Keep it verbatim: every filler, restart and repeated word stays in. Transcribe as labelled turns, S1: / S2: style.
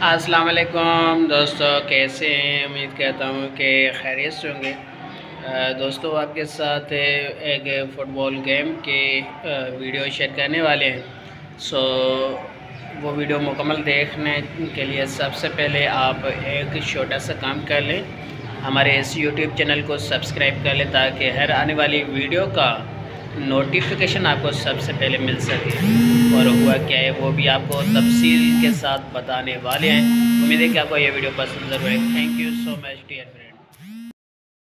S1: अस्सलाम वालेकुम दोस्तों, कैसे हैं? उम्मीद करता हूँ कि खैरियत से होंगे। अ, दोस्तों आपके साथ एक फ़ुटबॉल गेम के अ, वीडियो शेयर करने वाले हैं। सो वो वीडियो मुकम्मल देखने के लिए सबसे पहले आप एक छोटा सा काम कर लें, हमारे इस यूट्यूब चैनल को सब्सक्राइब कर लें ताकि हर आने वाली वीडियो का नोटिफिकेशन आपको सबसे पहले मिल सके। और हुआ क्या है वो भी आपको तफसील के साथ बताने वाले हैं। उम्मीद है कि आपको ये वीडियो पसंद ज़रूर है। Thank you so much dear friend.